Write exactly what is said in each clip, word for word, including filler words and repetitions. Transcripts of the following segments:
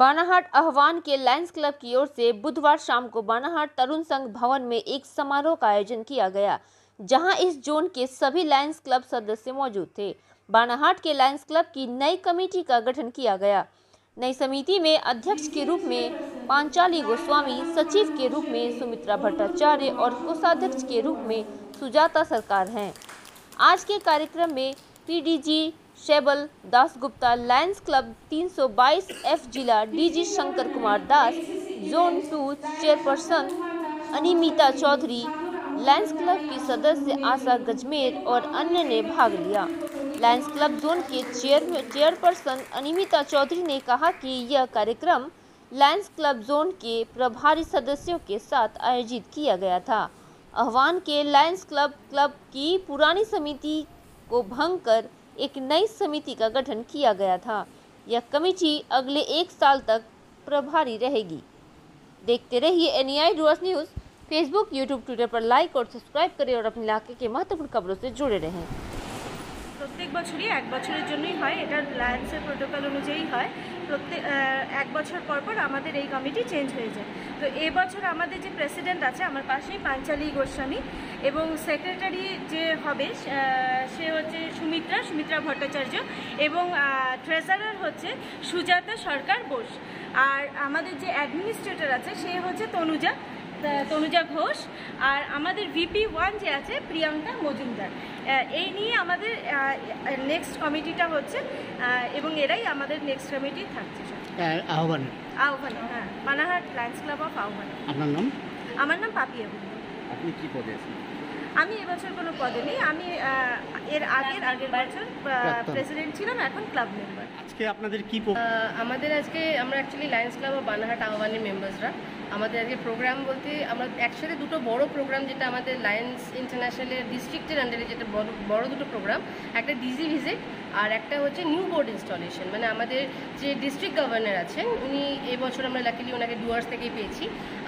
बानाहाट आह्वान के Lions club की ओर से बुधवार शाम को बानाहाट तरुण संघ भवन में एक समारोह का आयोजन किया गया, जहां इस जोन के सभी लायंस क्लब सदस्य मौजूद थे। बानाहाट के लायंस क्लब की नई कमेटी का गठन किया गया। नई समिति में अध्यक्ष के रूप में पांचाली गोस्वामी, सचिव के रूप में सुमित्रा भट्टाचार्य और कोषाध्यक्ष के रूप में सुजाता सरकार हैं। आज के कार्यक्रम में PDG Shaibal Dasgupta, lions club तीन सौ बाईस एफ जिला DG Shankar Kumar Das, zone two chairperson Animita Chaudhary, lions club की सदस्य आशा गजमेर और अन्य ने भाग लिया। लायंस क्लब जोन के चेयर चेयरपर्सन अनिमिता चौधरी ने कहा कि यह कार्यक्रम लायंस क्लब जोन के प्रभारी सदस्यों के साथ आयोजित किया गया था। आह्वान के लायंस क्लब क्लब की पुरानी समिति को भंग कर एक नई समिति का गठन किया गया था। यह कमेटी अगले एक साल तक प्रभारी रहेगी। देखते रहिए NI Dooars news. Facebook, YouTube, Twitter पर लाइक और सब्सक्राइब करें और अपने इलाके के महत्वपूर्ण खबरों से जुड़े रहें। প্রত্যেক বছরই এক বছরের জন্যই হয়, এটা লায়ন্সের প্রোটোকল অনুযায়ী হয়। প্রত্যেক এক বছর পর পর আমাদের এই কমিটি চেঞ্জ হয়ে যায়। তো এবছর আমাদের যে প্রেসিডেন্ট আছে আমার পাশেই পাঞ্চালী গোস্বামী এবং সেক্রেটারি যে হবে সে হচ্ছে সুমিত্রা সুমিত্রা ভট্টাচার্য এবং ট্রেজারার হচ্ছে সুজাতা সরকার বোস। আর আমাদের যে অ্যাডমিনিস্ট্রেটর আছে সে হচ্ছে তনুজা তনুজা ঘোষ। আর আমাদের ভিপি ওয়ান যে আছে প্রিয়াঙ্কা মজুমদার। এই নিয়ে আমাদের নেক্সট কমিটিটা হচ্ছে এবং এরাই আমাদের নেক্সট কমিটি থাকছে। আহ্বান আহ্বান হ্যাঁ, বানাহাট লায়ন্স ক্লাব অফ আহ্বান। আপনার নাম? আমার নাম পাপিয়া। আপনি কি পদে আছেন? আমি এবছর কোনো পদে নেই, আমি এর আগের আগের বছর প্রেসিডেন্ট ছিলাম, এখন ক্লাব মেম্বার। আজকে আপনাদের কি? আমাদের আজকে আমরা actually lions club of Banahat আহ্বানের মেম্বার্সরা আমাদের আজকে প্রোগ্রাম বলতে আমরা একসাথে দুটো বড় প্রোগ্রাম, যেটা আমাদের লায়ন্স ইন্টারন্যাশনালের ডিস্ট্রিক্টের আন্ডারে যেটা বড় বড় দুটো প্রোগ্রাম, একটা ডিজি ভিজিট আর একটা হচ্ছে নিউ বোর্ড ইনস্টলেশন। মানে আমাদের যে ডিস্ট্রিক্ট গভর্নর আছেন উনি এবছর আমরা লাকিলি ওনাকে ডুয়ার্স থেকেই পেয়েছি,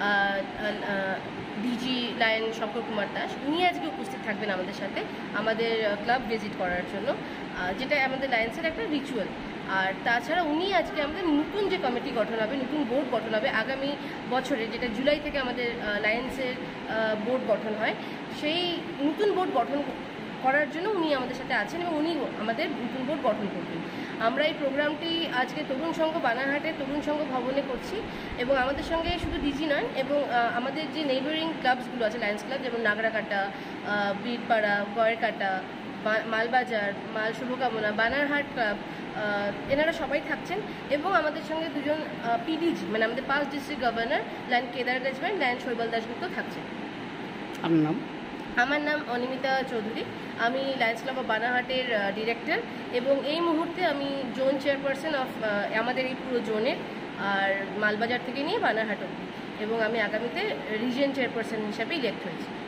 ডিজি লায়ন শঙ্কর কুমার দাস, উনি আজকে উপস্থিত থাকবেন আমাদের সাথে আমাদের ক্লাব ভিজিট করার জন্য, যেটা আমাদের লায়ন্সের একটা রিচুয়াল। আর তাছাড়া উনি আজকে আমাদের নতুন যে কমিটি গঠন হবে, নতুন বোর্ড গঠন হবে আগামী বছরে, যেটা জুলাই থেকে আমাদের লায়ন্সের বোর্ড গঠন হয়, সেই নতুন বোর্ড গঠন করার জন্য উনি আমাদের সাথে আছেন এবং উনি আমাদের নতুন বোর্ড গঠন করবেন। আমরা এই প্রোগ্রামটি আজকে তরুণ সংঘ বানাহাটে তরুণ সংঘ ভবনে করছি এবং আমাদের সঙ্গে শুধু ডিজি নয় এবং আমাদের যে নেইবারিং ক্লাবসগুলো আছে লায়ন্স ক্লাব, যেমন নাগরাকাটা, বীরপাড়া, গয়েরকাটা, মালবাজার, মাল শুভকামনা, বানারহাট ক্লাব, এনারা সবাই থাকছেন এবং আমাদের সঙ্গে দুজন পিডিজি মানে আমাদের পাঁচ district governor lion Kedar Gajmer, lion Shaibal Dasgupta থাকছেন। আপনার নাম? আমার নাম অনিমিতা চৌধুরী, আমি লায়ন্স ক্লাব অফ বানাহাটের ডিরেক্টর এবং এই মুহূর্তে আমি জোন চেয়ারপারসন অফ আমাদের এই পুরো জোনের, আর মালবাজার থেকে নিয়ে বানারহাট অবধি, এবং আমি আগামীতে রিজিয়ন চেয়ারপারসন হিসাবে ইলেক্ট হয়েছি।